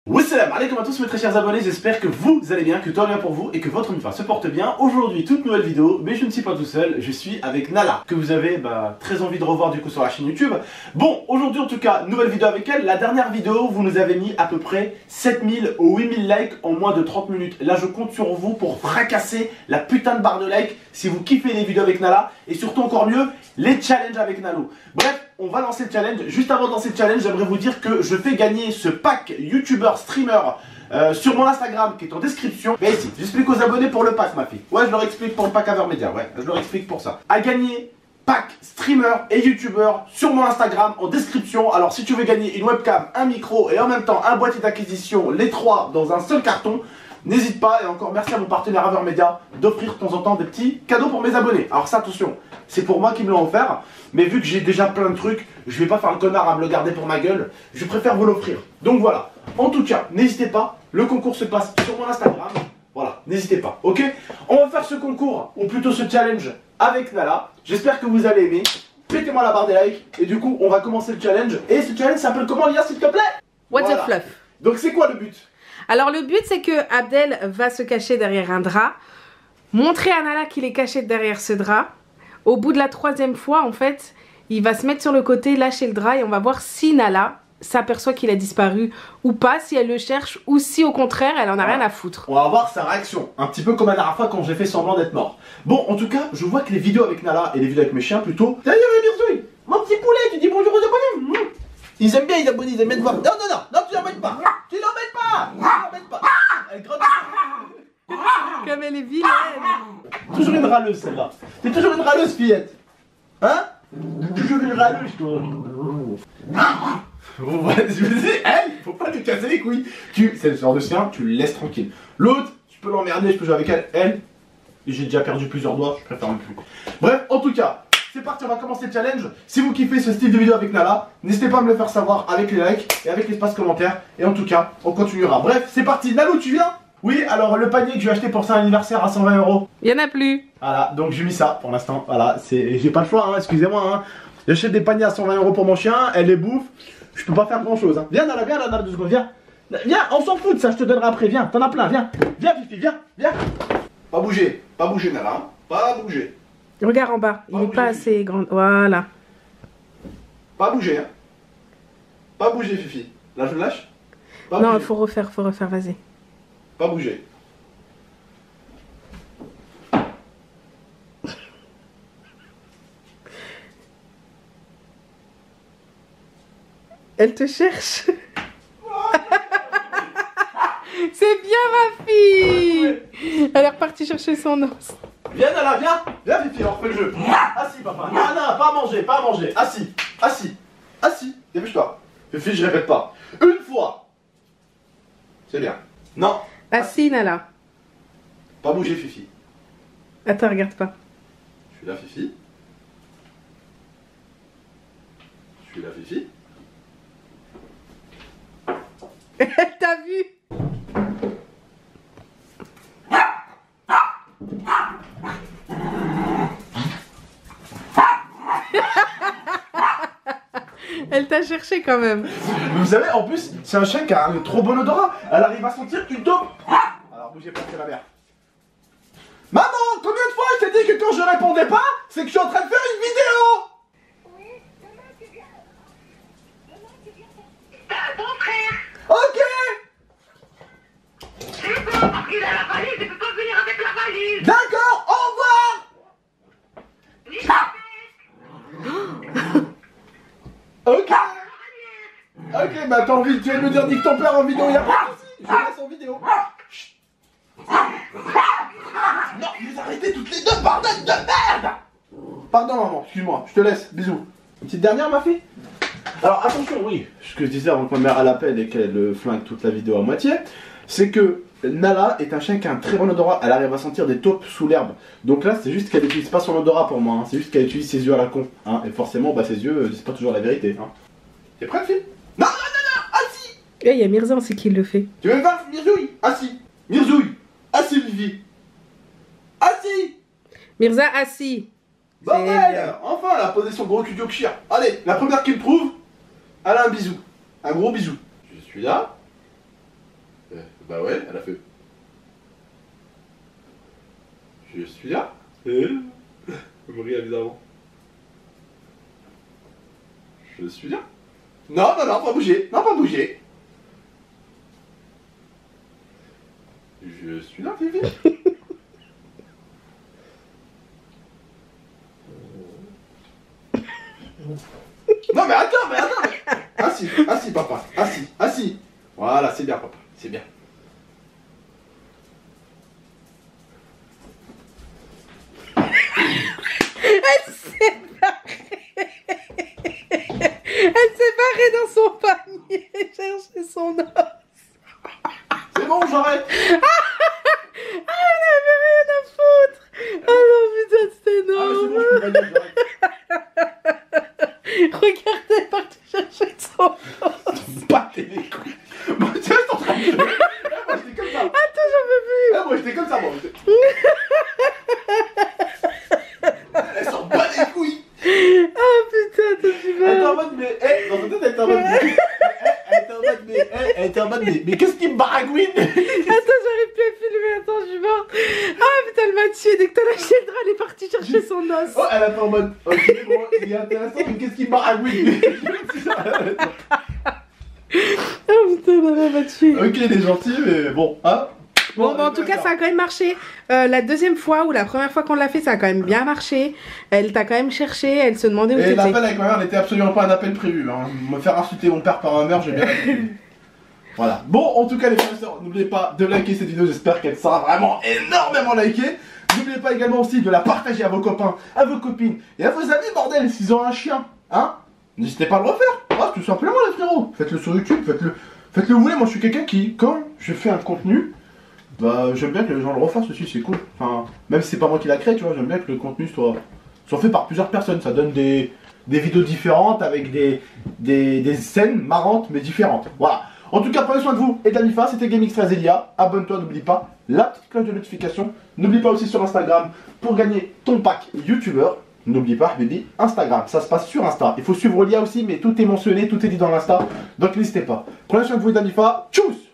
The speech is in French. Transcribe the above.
Wassalam alaikum à tous mes très chers abonnés, j'espère que vous allez bien, que tout va bien pour vous et que votre univers se porte bien. Aujourd'hui, toute nouvelle vidéo, mais je ne suis pas tout seul, je suis avec Nala, que vous avez très envie de revoir du coup sur la chaîne YouTube. Bon, aujourd'hui en tout cas, nouvelle vidéo avec elle. La dernière vidéo, vous nous avez mis à peu près 7000 ou 8000 likes en moins de 30 minutes. Là, je compte sur vous pour fracasser la putain de barre de likes si vous kiffez les vidéos avec Nala et surtout encore mieux, les challenges avec Nalo. Bref, on va lancer le challenge. Juste avant de lancer le challenge, j'aimerais vous dire que je fais gagner ce pack YouTuber streamer sur mon Instagram qui est en description. Mais ici, j'explique aux abonnés pour le pack, ma fille. Ouais, je leur explique pour le pack Avermedia. Ouais, je leur explique pour ça. À gagner, pack streamer et YouTuber sur mon Instagram en description. Alors, si tu veux gagner une webcam, un micro et en même temps un boîtier d'acquisition, les trois dans un seul carton, n'hésite pas, et encore merci à mon partenaire Avermedia d'offrir de temps en temps des petits cadeaux pour mes abonnés. Alors ça, attention, c'est pour moi qui me l'ont offert, mais vu que j'ai déjà plein de trucs, je vais pas faire le connard à me le garder pour ma gueule, je préfère vous l'offrir. Donc voilà, en tout cas, n'hésitez pas, le concours se passe sur mon Instagram, voilà, n'hésitez pas, ok? On va faire ce concours, ou plutôt ce challenge avec Nala, j'espère que vous allez aimer, mettez-moi la barre des likes, et du coup, on va commencer le challenge, et ce challenge s'appelle comment, Lia, s'il te plaît? What's the fluff? Donc c'est quoi le but? Alors le but c'est que Abdel va se cacher derrière un drap, montrer à Nala qu'il est caché derrière ce drap. Au bout de la troisième fois en fait, il va se mettre sur le côté, lâcher le drap et on va voir si Nala s'aperçoit qu'il a disparu ou pas, si elle le cherche ou si au contraire elle en a rien à foutre. On va voir sa réaction, un petit peu comme la dernière fois quand j'ai fait semblant d'être mort. Bon, en tout cas, je vois que les vidéos avec Nala et les vidéos avec mes chiens plutôt... D'ailleurs, Mirzouille, mon petit poulet, tu dis bonjour aux abonnés. Ils aiment bien les abonnés, ils aiment bien te voir. Non, non, non, non, tu l'embêtes pas. Tu l'embêtes pas. Tu l'embêtes pas. Elle grotte. Comme elle est vilaine. Toujours une râleuse celle-là. T'es toujours une râleuse, fillette. Hein? Toujours une râleuse, toi. Bon, voilà, je me dis, elle, faut pas te casser les couilles. C'est le genre de chien, tu le laisses tranquille. L'autre, tu peux l'emmerder, je peux jouer avec elle. Elle, j'ai déjà perdu plusieurs doigts, je préfère même plus. Bref, en tout cas. C'est parti, on va commencer le challenge. Si vous kiffez ce style de vidéo avec Nala, n'hésitez pas à me le faire savoir avec les likes et avec l'espace commentaire. Et en tout cas, on continuera. Bref, c'est parti. Nalo, tu viens? Oui, alors le panier que j'ai acheté pour son anniversaire à 120 €. Il y en a plus. Voilà, donc j'ai mis ça pour l'instant. Voilà, j'ai pas le choix, hein, excusez-moi. Hein. J'achète des paniers à 120 € pour mon chien, elle les bouffe. Je peux pas faire grand chose. Hein. Viens Nala, 2 secondes, viens. Viens, on s'en fout de ça, je te donnerai après. Viens, t'en as plein, viens. Viens, Fifi, viens, viens. Pas bouger Nala, hein. Pas bouger. Regarde en bas, il n'est pas assez grand. Voilà. Pas bouger, hein. Pas bouger, Fifi. Là, je lâche. Pas non, bouger. faut refaire, vas-y. Pas bouger. Elle te cherche. C'est bien ma fille. Elle est repartie chercher son os. Viens Nala, viens. Viens Fifi, on refait le jeu. Assis papa. Non, non, pas à manger, Assis. Dépêche-toi. Fifi, je répète pas. Une fois. C'est bien. Non. Assis Nala. Pas bouger Fifi. Attends, regarde pas. Je suis là Fifi. Elle t'a vu. Elle t'a cherché quand même. Mais vous savez, en plus, c'est un chien qui a un trop bon odorat. Elle arrive à sentir une dope. Alors bougez pas, c'est la mère. Maman, combien de fois je t'ai dit que quand je répondais pas, c'est que je suis en train de faire une vidéo? Oui, demain tu viens. T'as un bon frère. Ok. C'est bon, parce qu'il a la valise, il peut pas venir avec la valise. D'accord, au revoir. Ok. Ok, bah t'as envie, tu viens de me dire nique ton père en vidéo, y'a pas de soucis, je laisse en vidéo. Chut. Non, vous arrêtez toutes les deux, bordel de merde. Pardon maman, excuse-moi, je te laisse, bisous. Une petite dernière ma fille? Alors attention, oui, ce que je disais avant que ma mère elle appelle et qu'elle flingue toute la vidéo à moitié, c'est que Nala est un chien qui a un très bon odorat, elle arrive à sentir des taupes sous l'herbe. Donc là c'est juste qu'elle n'utilise pas son odorat pour moi, hein. C'est juste qu'elle utilise ses yeux à la con. Hein. Et forcément bah, ses yeux disent pas toujours la vérité. Hein. T'es prête fille? Non, assis. Et il y a Mirza aussi qui le fait. Tu veux me faire Mirzouille? Assis. Mirzouille. Assis Vivi. Assis. Mirza assis. Bordel. Enfin elle a posé son gros cul de Yorkshire. Allez, la première qui me trouve, elle a un bisou. Un gros bisou. Je suis là. Bah ouais, elle a fait. Je suis là. Vous me riez évidemment. Je suis là. Non, non, non, pas bouger. Non, pas bouger. Je suis là, Fifi. Non, mais attends, mais attends. Assis, assis, papa. Assis, assis. Voilà, c'est bien, papa. C'est bien. Elle s'est barrée. Elle s'est barrée dans son panier chercher son os. C'est bon, j'arrête. Ah, elle avait rien à foutre. Ah non, putain, c'est Ah, mais énorme. c'est bon, je peux pas dire, j'arrête. Regardez, elle est partie chercher son os. Battez les couilles. Moi, tu vois, je suis en train de dire. Moi, j'étais comme ça. Attends, j'en peux plus. Moi, j'étais comme ça, moi. Elle s'en bat les couilles. Oh putain, t'as du Elle était en mal. mode, mais, dans sa tête, elle était en mode, elle était en mode, elle était en mode, mais qu'est-ce qui me baragouine? Attends, j'arrive plus à filmer. Attends, je suis morte. Ah putain, elle m'a tué. Dès que t'as lâché le drap, elle est partie chercher son os. Oh, elle a fait en mode, ok, bon, il est intéressant, mais qu'est-ce qui me baragouine? Oh putain, elle m'a tué. Ok, il est gentil, mais bon, hein? Bon, bah, en tout cas, ça a quand même marché. La deuxième fois ou la première fois qu'on l'a fait, ça a quand même bien marché. Elle t'a quand même cherché, elle se demandait où Et t'étais. l'appel avec ma mère n'était absolument pas un appel prévu. Hein. Me faire insulter mon père par ma mère, j'ai bien compris. Voilà. Bon, en tout cas, les frères et sœurs, n'oubliez pas de liker cette vidéo. J'espère qu'elle sera vraiment énormément likée. N'oubliez pas également aussi de la partager à vos copains, à vos copines et à vos amis, bordel, s'ils ont un chien. Hein? N'hésitez pas à le refaire. Ah, tout simplement, les frérots. Faites-le sur YouTube, faites-le où vous voulez. Moi, je suis quelqu'un qui, quand je fais un contenu, bah, j'aime bien que les gens le refassent aussi, c'est cool. Enfin, même si c'est pas moi qui l'a créé, tu vois, j'aime bien que le contenu soit fait par plusieurs personnes. Ça donne des vidéos différentes avec des scènes marrantes mais différentes. Voilà. En tout cas, prenez soin de vous et d'Anifa. C'était GameX13 Elia. Abonne-toi, n'oublie pas la petite cloche de notification. N'oublie pas aussi sur Instagram pour gagner ton pack YouTuber. N'oublie pas, baby, Instagram. Ça se passe sur Insta. Il faut suivre Elia aussi, mais tout est mentionné, tout est dit dans l'Insta. Donc n'hésitez pas. Prenez soin de vous et d'Anifa. Tchuss!